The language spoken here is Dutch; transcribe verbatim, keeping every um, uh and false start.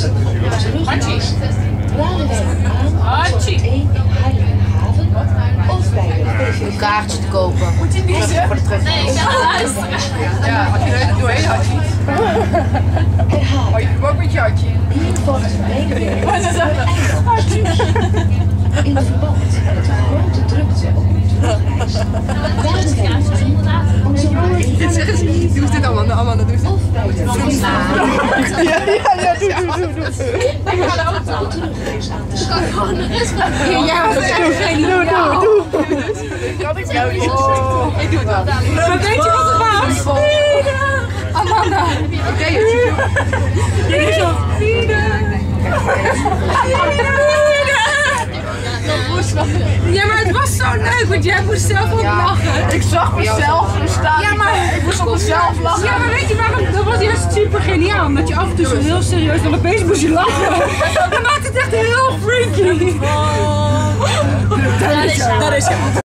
laatste terugreis raden wij aan op één in Heiligenhaven of bij de P V V Een kaartje te kopen. Moet je niet Voor de terug. Nee, ik ga luisteren. Ja, had je er doorheen had je niet. herhalen. Oh, je hebt ook met je hartje. Hier volgt mededeling van eindhouders. In verband met de grote drukte op uw terugreis raden wij u aan om zo maar Dit zeggen ze niet. Doe dit allemaal, allemaal doe ze. of bij de P V V Ja, ja, ja, doe, doe, doe, doe. Ik ga de auto. de terugreis aan te schaffen. Gewoon de rest van de keer. Ja, dat is geen doe, doe, doe. Kan ik jou niet? Ik doe het wel. Maar weet je wat het was? Amanda. Oké, het Dit is al ja, maar het was zo leuk, want jij moest zelf ook lachen. Ik zag mezelf staan. Ja, maar ik moest op mezelf lachen. Ja, maar weet je waarom? Dat was juist super geniaal. Omdat je af en toe zo heel serieus dan opeens moest je lachen. Dat maakt het echt heel freaky. Dat is